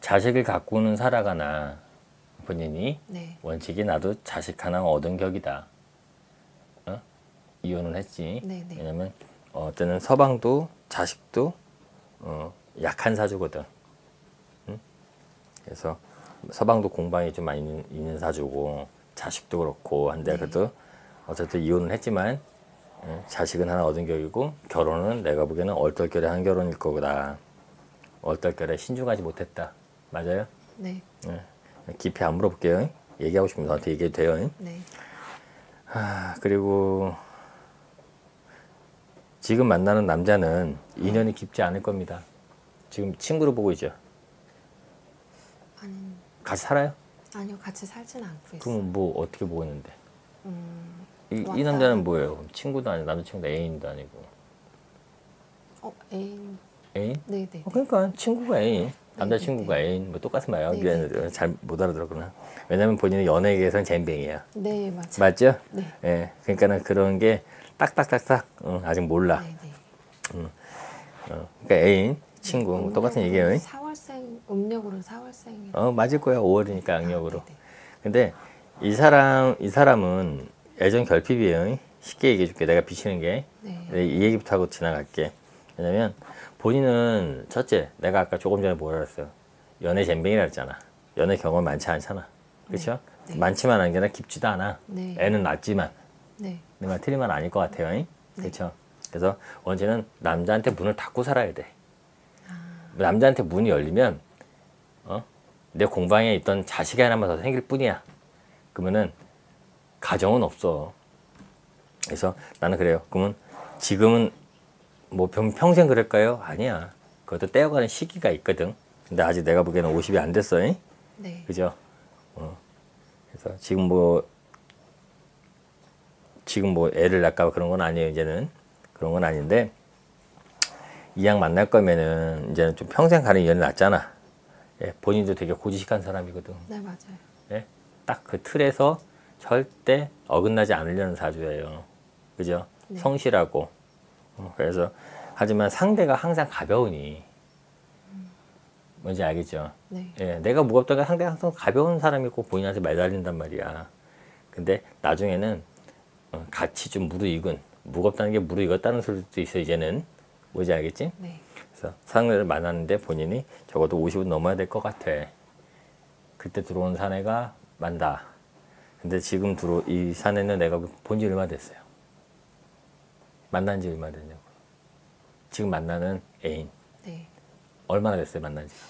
자식을 갖고는 살아가나 본인이 네. 원칙이 나도 자식 하나 얻은 격이다. 어? 이혼을 했지. 네, 네. 왜냐면 때는 서방도 자식도 약한 사주거든. 응? 그래서 서방도 공방이 좀 많이 있는 사주고 자식도 그렇고 한데 네. 그래도 어쨌든 이혼을 했지만 자식은 하나 얻은 격이고 결혼은 내가 보기에는 얼떨결에 한 결혼일 거다. 얼떨결에 신중하지 못했다. 맞아요? 네. 깊이 안 물어볼게요. 얘기하고 싶으면 너한테 얘기해도 돼요. 네. 그리고 지금 만나는 남자는 인연이 깊지 않을 겁니다. 지금 친구로 보고 있죠? 아니, 같이 살아요? 아니요, 같이 살진 않고 있어요. 그럼 뭐 어떻게 보고 있는데? 이 왔다 남자는 뭐예요? 친구도 아니고 남자친구도 애인도 아니고. 애인. 애인? 네, 네. 그러니까 친구가 애인, 남자친구가 네. 애인 뭐 똑같은 말이야. 네, 미안해, 네. 잘 못 알아들었구나. 왜냐면 본인은 연애에 대해서는 잼뱅이야. 네, 맞아요. 맞죠? 네. 예, 그러니까는 그런 게 딱딱딱딱 아직 몰라. 네, 네. 그러니까 애인, 친구 뭐 똑같은 얘기예요. 4월생, 음력으로 4월생이라. 맞을 거야. 5월이니까 악력으로. 네네. 근데 이 사람은 애정 결핍이에요. 쉽게 얘기해 줄게. 내가 비치는 게. 네. 이 얘기부터 하고 지나갈게. 왜냐면 본인은 첫째, 내가 아까 조금 전에 뭐라 그랬어요. 연애 잼뱅이라 했잖아. 연애 경험 많지 않잖아. 그렇죠? 네. 많지만 않은 게 아니라 깊지도 않아. 네. 애는 낮지만. 네. 내 말 틀린 말 아닐 것 같아요. 그렇죠? 그래서 원체는 남자한테 문을 닫고 살아야 돼. 남자한테 문이 열리면 내 공방에 있던 자식이 하나만 더 생길 뿐이야. 그러면은 가정은 없어. 그래서 나는 그래요. 그러면 지금은 뭐 평생 그럴까요? 아니야. 그것도 떼어가는 시기가 있거든. 근데 아직 내가 보기에는 50이 안 됐어. 네. 그죠? 그래서 지금 뭐 애를 낳까 그런 건 아니에요. 이제는 그런 건 아닌데 이왕 만날 거면은 이제는 좀 평생 가는 인연이 낫잖아. 예, 본인도 되게 고지식한 사람이거든. 네, 맞아요. 예, 딱 그 틀에서 절대 어긋나지 않으려는 사주예요. 그죠? 네. 성실하고. 그래서 하지만 상대가 항상 가벼우니 뭔지 알겠죠? 네. 예, 내가 무겁다가 상대가 항상 가벼운 사람이 꼭 본인한테 매달린단 말이야. 근데 나중에는 같이 좀 무르익은 무겁다는 게 무르익었다는 소리도 있어 이제는. 뭔지 알겠지? 네. 그래서 사람을 만났는데 본인이 적어도 50은 넘어야 될 것 같아. 그때 들어온 사내가 만다. 근데 지금 이 사내는 내가 본 지 얼마 됐어요? 만난 지 얼마 됐냐고. 지금 만나는 애인. 네. 얼마나 됐어요, 만난 지?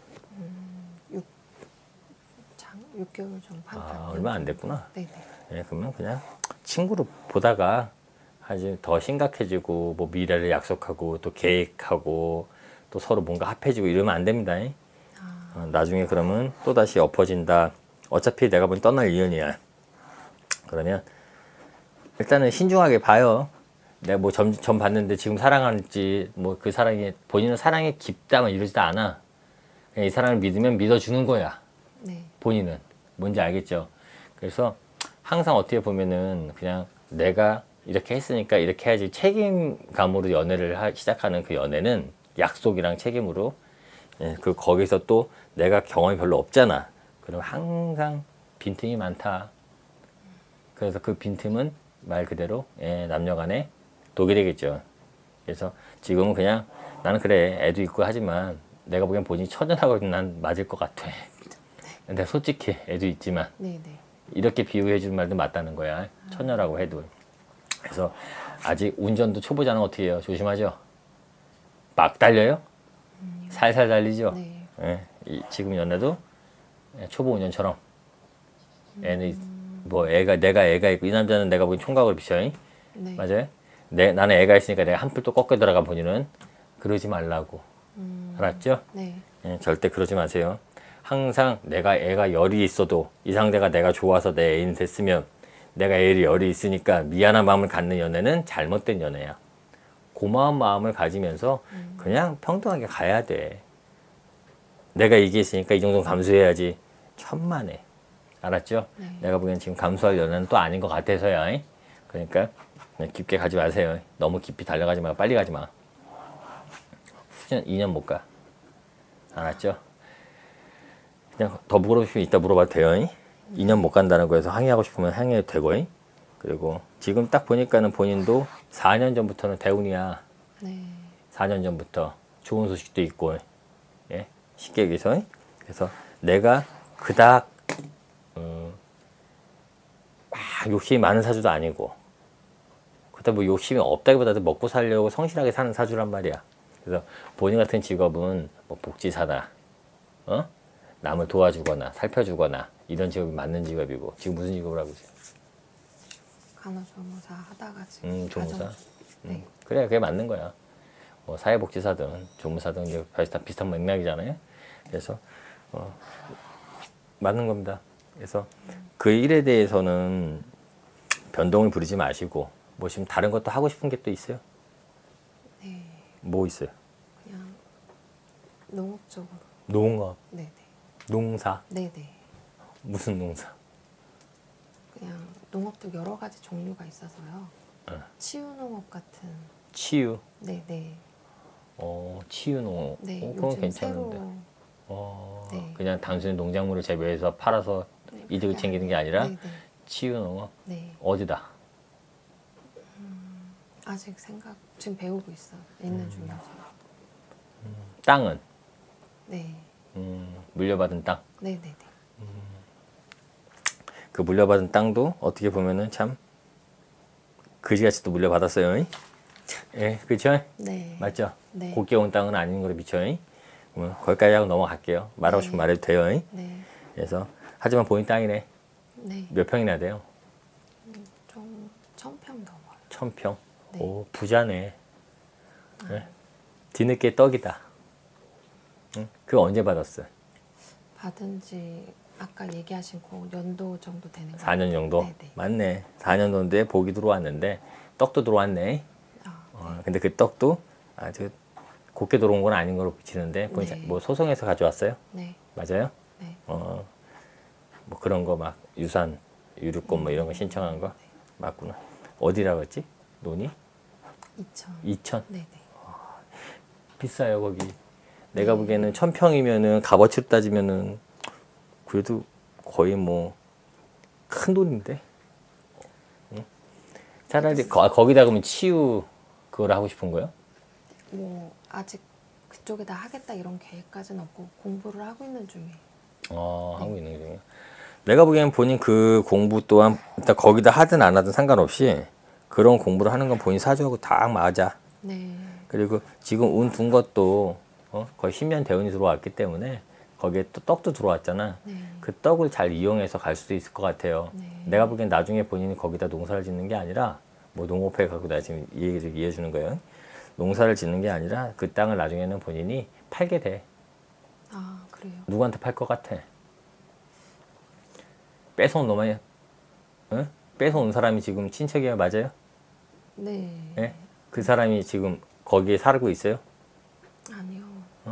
6개월 정도. 얼마 안 됐구나. 네, 네. 예, 그러면 그냥 친구로 보다가 아주 더 심각해지고 뭐 미래를 약속하고 또 계획하고 또 서로 뭔가 합해지고 이러면 안 됩니다. 나중에 그러면 또다시 엎어진다. 어차피 내가 보니 떠날 인연이야. 그러면 일단은 신중하게 봐요. 내가 뭐 점 봤는데 지금 사랑하는지 뭐 그 사랑이 본인은 사랑이 깊다 뭐 이러지도 않아. 그냥 이 사람을 믿으면 믿어주는 거야. 네. 본인은 뭔지 알겠죠. 그래서 항상 어떻게 보면은 그냥 내가 이렇게 했으니까 이렇게 해야지 책임감으로 연애를 시작하는 그 연애는 약속이랑 책임으로 그 거기서 또 내가 경험이 별로 없잖아. 그럼 항상 빈틈이 많다. 그래서 그 빈틈은 말 그대로 남녀간에 독이 되겠죠. 그래서 지금은 그냥 나는 그래 애도 있고 하지만 내가 보기엔 본인이 처절하고 난 맞을 것 같아. 근데 솔직히 애도 있지만 네, 네. 이렇게 비유해 줄 말도 맞다는 거야. 처녀라고 해도. 그래서 아직 운전도 초보자는 어떻게 해요? 조심하죠. 막 달려요? 살살 달리죠. 네. 예, 지금 연애도 초보 운전처럼 애는 뭐 내가 애가 있고 이 남자는 내가 보기엔 총각을 비춰. 네. 맞아요? 나는 애가 있으니까 내가 한풀 또 꺾여 들어가 본인은 그러지 말라고. 알았죠? 네. 예, 절대 그러지 마세요. 항상 내가 애가 열이 있어도 이 상대가 내가 좋아서 내 애인 됐으면 내가 애를 열이 있으니까 미안한 마음을 갖는 연애는 잘못된 연애야. 고마운 마음을 가지면서 그냥 평등하게 가야 돼. 내가 이게 있으니까 이 정도는 감수해야지. 천만에. 알았죠? 네. 내가 보기엔 지금 감수할 연애는 또 아닌 것 같아서야. 그러니까 그냥 깊게 가지 마세요. 너무 깊이 달려가지 마. 빨리 가지 마. 2년 못 가. 알았죠? 그냥 더 물어보시면 이따 물어봐도 돼요. 2년 못 간다는 거에서 항의하고 싶으면 항의해도 되고. 그리고 지금 딱 보니까는 본인도 4년 전부터는 대운이야. 네. 4년 전부터 좋은 소식도 있고, 예? 쉽게 얘기해서. 그래서 내가 그닥 막 욕심이 많은 사주도 아니고, 그렇다 뭐 욕심이 없다기보다도 먹고 살려고 성실하게 사는 사주란 말이야. 그래서 본인 같은 직업은 뭐 복지사다, 남을 도와주거나 살펴주거나 이런 직업이 맞는 직업이고. 지금 무슨 직업을 하고 있어요? 간호조무사 하다가 지금 조무사. 네. 그래, 그게 맞는 거야. 뭐 사회복지사든 조무사든 이제 비슷한 맥락이잖아요. 그래서 맞는 겁니다. 그래서 그 일에 대해서는 변동을 부리지 마시고, 뭐 지금 다른 것도 하고 싶은 게 또 있어요? 네. 뭐 있어요? 그냥 농업 쪽으로. 농업, 네네. 농사. 네네. 무슨 농사? 그냥 농업도 여러 가지 종류가 있어서요. 치유농업 같은. 치유. 네네. 치유 농업. 네. 그건 요즘 괜찮은데. 새로. 네. 그냥 단순히 농작물을 재배해서 팔아서 네, 이득을 그게 챙기는 게 아니라 네네. 치유 농업. 네. 어디다? 아직 지금 배우고 있는 중이어서. 땅은? 네. 물려받은 땅. 네네네. 그 물려받은 땅도 어떻게 보면은 참 그지같이 또 물려받았어요. 예, 그렇죠? 네. 맞죠? 네. 곱게 온 땅은 아닌 거로 비춰. 거기까지 하고 넘어갈게요. 말하고 싶으면 말해도 돼요. 네. 그래서 하지만 본인 땅이네. 네. 몇 평이나 돼요? 좀 1000평 넘어요. 1000평. 네. 오, 부자네. 네. 뒤늦게 떡이다. 응? 그거 언제 받았어요? 받은 지 아까 얘기하신 그 연도 정도 되는 거예요. 4년 정도? 네네. 맞네. 4년 정도에 복이 들어왔는데 떡도 들어왔네. 네. 근데 그 떡도 아주 곱게 들어온 건 아닌 걸로 비치는데 네. 뭐 소송에서 가져왔어요? 네. 맞아요? 네. 뭐 그런 거 막 유산, 유류권 뭐 이런 거 신청한 거? 맞구나. 어디라고 했지? 논이? 2000. 2000? 네네. 비싸요 거기. 내가 보기에는 1000평이면은 값어치로 따지면은 그래도 거의 뭐 큰 돈인데. 응? 차라리 거기다 그러면 치유 그걸 하고 싶은 거예요? 뭐 아직 그쪽에다 하겠다 이런 계획까지는 없고 공부를 하고 있는 중이에요. 하고 있는 중이에요. 내가 보기엔 본인 그 공부 또한 일단 거기다 하든 안 하든 상관없이 그런 공부를 하는 건 본인 사주하고 딱 맞아. 네. 그리고 지금 운 둔 것도 거의 10년 대운이 들어왔기 때문에 거기에 또 떡도 들어왔잖아. 네. 그 떡을 잘 이용해서 갈 수도 있을 것 같아요. 네. 내가 보기엔 나중에 본인이 거기다 농사를 짓는 게 아니라 뭐 농업회 갖고 나 지금 얘기를 이해해 주는 거예요. 농사를 짓는 게 아니라 그 땅을 나중에는 본인이 팔게 돼. 아, 그래요? 누구한테 팔 것 같아? 뺏어온 놈이, 뺏어온 사람이 지금 친척이에요, 맞아요? 네. 예? 그 사람이 지금 거기에 살고 있어요? 아니요.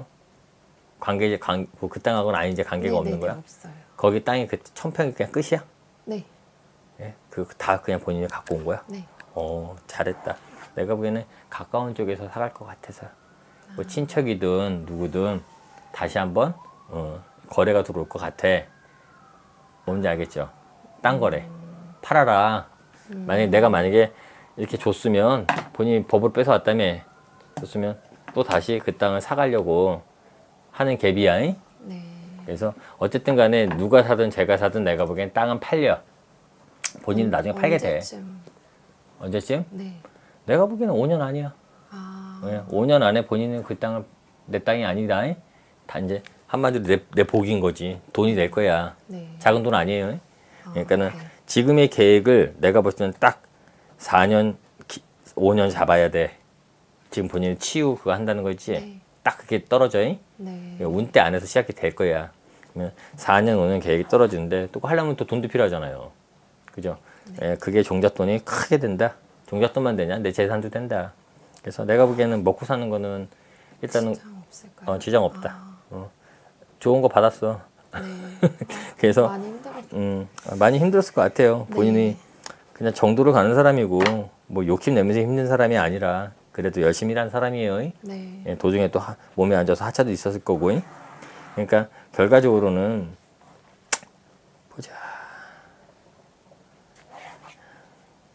그 땅하고는 아니 이제 관계가 없는 네네네, 거야? 없어요. 거기 땅이 그 1000평이 그냥 끝이야? 네. 예? 다 그냥 본인이 갖고 온 거야? 네. 잘했다. 내가 보기에는 가까운 쪽에서 살할 것 같아서. 뭐 친척이든 누구든 다시 한번 거래가 들어올 것 같아. 뭔지 알겠죠? 땅 거래. 팔아라. 만약에 이렇게 줬으면 본인이 법을 뺏어왔다며 줬으면 또 다시 그 땅을 사가려고 하는 갭이야. 잉? 네. 그래서 어쨌든 간에 누가 사든 제가 사든 내가 보기엔 땅은 팔려. 본인은 나중에 팔게 돼. 언제쯤? 언제쯤? 네. 내가 보기에는 5년 아니야. 아. 네, 5년 안에 본인은 그 땅을 내 땅이 아니다. 잉? 다 이제 한마디로 내 복인 거지. 돈이 될 거야. 네. 작은 돈 아니에요. 잉? 그러니까는 네. 지금의 계획을 내가 볼 때는 딱 4년, 5년 잡아야 돼. 지금 본인은 치유 그거 한다는 거지. 네. 딱 그게 떨어져. 잉? 네. 운때 안에서 시작이 될 거야. 그러면 4년, 5년 계획이 떨어지는데 또 하려면 또 돈도 필요하잖아요. 그죠? 예, 그게 종잣돈이 크게 된다. 종잣돈만 되냐? 내 재산도 된다. 그래서 내가 보기에는 먹고 사는 거는 일단은 지장 없을까요? 지장 없다. 좋은 거 받았어. 네. 그래서 많이 힘들었죠. 많이 힘들었을 것 같아요. 네. 본인이 그냥 정도로 가는 사람이고 뭐 욕심 내면서 힘든 사람이 아니라 그래도 열심히 일하는 사람이에요. 네. 예, 도중에 또 몸에 앉아서 하차도 있었을 거고. 그러니까 결과적으로는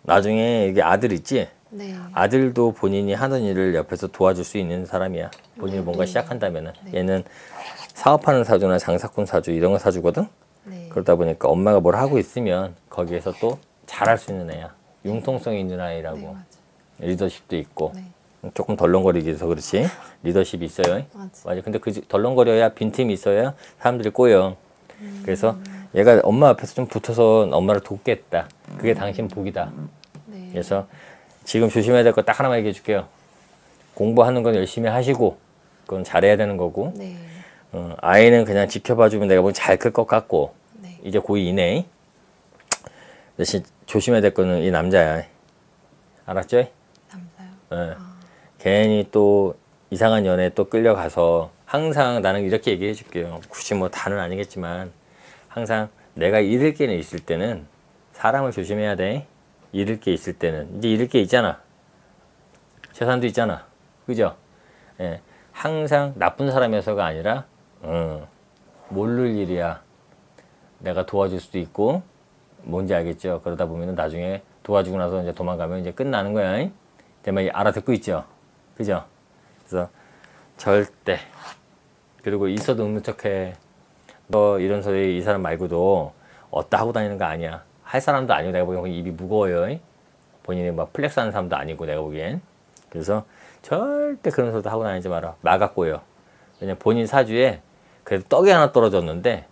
나중에 이게 아들 있지? 네. 아들도 본인이 하는 일을 옆에서 도와줄 수 있는 사람이야. 본인이 네, 뭔가 네. 시작한다면은. 네. 얘는 사업하는 사주나 장사꾼 사주 이런 거 사주거든? 네. 그러다 보니까 엄마가 뭘 하고 있으면 거기에서 또 잘할 수 있는 애야. 융통성이 있는 아이라고. 네, 맞아. 리더십도 있고. 네. 조금 덜렁거리기 해서 그렇지. 리더십이 있어요. 맞아. 근데 그 덜렁거려야 빈틈이 있어야 사람들이 꼬여. 그래서 얘가 엄마 앞에서 좀 붙어서 엄마를 돕겠다. 그게 당신 복이다. 네. 그래서 지금 조심해야 될 거 딱 하나만 얘기해 줄게요. 공부하는 건 열심히 하시고 그건 잘해야 되는 거고 네. 아이는 그냥 지켜봐주면 내가 보기 잘 클 것 같고 네. 이제 고2 이내 대신 조심해야 될 거는 이 남자야. 알았죠? 남자요. 예. 괜히 또 이상한 연애에 또 끌려가서 항상 나는 이렇게 얘기해 줄게요. 굳이 뭐 다는 아니겠지만 항상 내가 잃을 게 있을 때는 사람을 조심해야 돼. 잃을 게 있을 때는 이제 잃을 게 있잖아. 재산도 있잖아. 그죠? 예. 항상 나쁜 사람이어서가 아니라 모를 일이야. 내가 도와줄 수도 있고 뭔지 알겠죠? 그러다 보면은 나중에 도와주고 나서 이제 도망가면 이제 끝나는 거야. 내 말 알아듣고 있죠? 그죠? 그래서 절대 그리고 있어도 없는 척해. 너 이런 소리 이 사람 말고도 어따 하고 다니는 거 아니야. 할 사람도 아니고 내가 보기엔 입이 무거워요. 본인이 막 플렉스 하는 사람도 아니고 내가 보기엔. 그래서 절대 그런 소리도 하고 다니지 마라. 막았고요. 왜냐면 본인 사주에 그래도 떡이 하나 떨어졌는데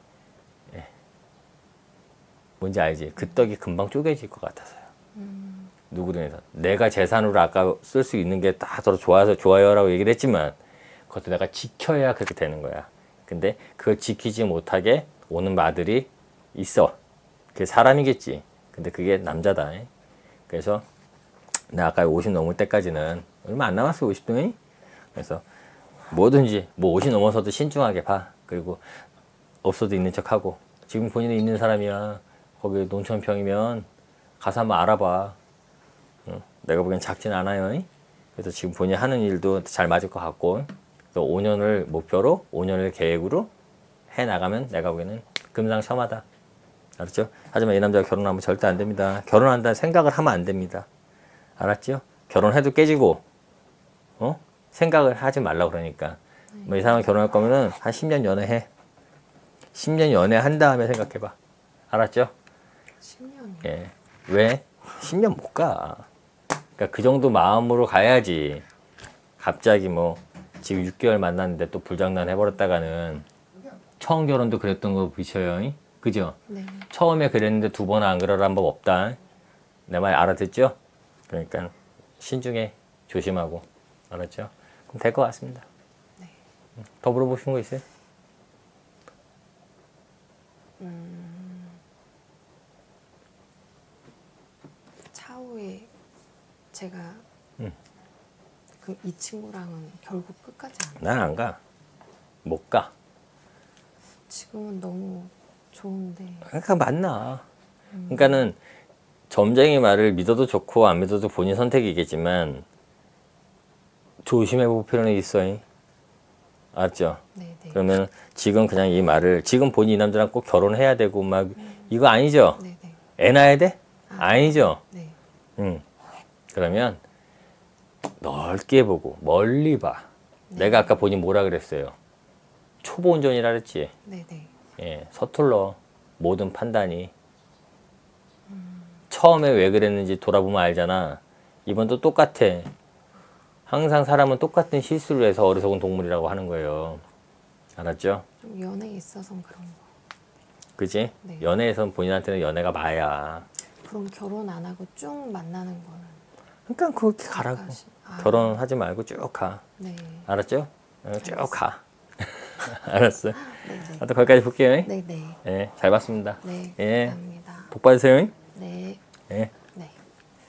뭔지 알지? 그 떡이 금방 쪼개질 것 같아서요. 누구든 해서 내가 재산으로 아까 쓸 수 있는 게 다 서로 좋아서 좋아요라고 얘기를 했지만 그것도 내가 지켜야 그렇게 되는 거야. 근데 그걸 지키지 못하게 오는 마들이 있어. 그게 사람이겠지. 근데 그게 남자다. 그래서 나 아까 50 넘을 때까지는 얼마 안 남았어 50등이. 그래서 뭐든지 뭐 50 넘어서도 신중하게 봐. 그리고 없어도 있는 척하고 지금 본인이 있는 사람이야. 거기 논천평이면 가서 한번 알아봐. 내가 보기엔 작진 않아요. 그래서 지금 본인이 하는 일도 잘 맞을 것 같고 그래서 5년을 목표로 5년을 계획으로 해나가면 내가 보기에는 금상첨화다. 알았죠? 하지만 이 남자가 결혼하면 절대 안 됩니다. 결혼한다는 생각을 하면 안 됩니다. 알았죠? 결혼해도 깨지고 생각을 하지 말라 그러니까 뭐 이 사람이 결혼할 거면은 한 10년 연애해. 10년 연애한 다음에 생각해봐. 알았죠? 10년이요? 예. 왜? 10년 못 가. 그러니까 그 정도 마음으로 가야지. 갑자기 뭐 지금 6개월 만났는데 또 불장난 해버렸다가는 처음 결혼도 그랬던 거 비춰요. 그죠? 네. 처음에 그랬는데 두 번 안 그러란 법 없다. 내 말 알아듣죠? 그러니까 신중해. 조심하고. 알았죠? 그럼 될 것 같습니다. 네. 더 물어보신 거 있어요? 차후에 제가 그럼 이 친구랑은 결국 끝까지 안 난 안 가. 못 가. 지금은 너무 좋은데 그러니까 만나. 그러니까는 점쟁이 말을 믿어도 좋고 안 믿어도 본인 선택이겠지만 조심해 볼 필요는 있어요. 알았죠? 네네. 그러면 지금 그냥 이 말을 지금 본인 이 남자랑 꼭 결혼해야 되고 막 이거 아니죠? 네네. 애 낳아야 돼? 아니죠? 네. 그러면 넓게 보고 멀리 봐. 내가 아까 본인 뭐라 그랬어요? 초보 운전이라 그랬지? 네네. 예, 서툴러. 모든 판단이. 처음에 왜 그랬는지 돌아보면 알잖아. 이번도 똑같아. 항상 사람은 똑같은 실수를 해서 어리석은 동물이라고 하는 거예요. 알았죠? 좀 연애에 있어서는 그런 거. 그지? 네. 연애에선 본인한테는 연애가 마야. 그럼 결혼 안 하고 쭉 만나는 거는 그러니까 그렇게 가라고. 아. 결혼하지 말고 쭉 가. 네. 알았죠? 쭉 가. 알았어. 네네. 하여튼 거기까지 볼게요. 네네. 예, 잘 봤습니다. 네. 예. 감사합니다. 복 받으세요. 네. 예.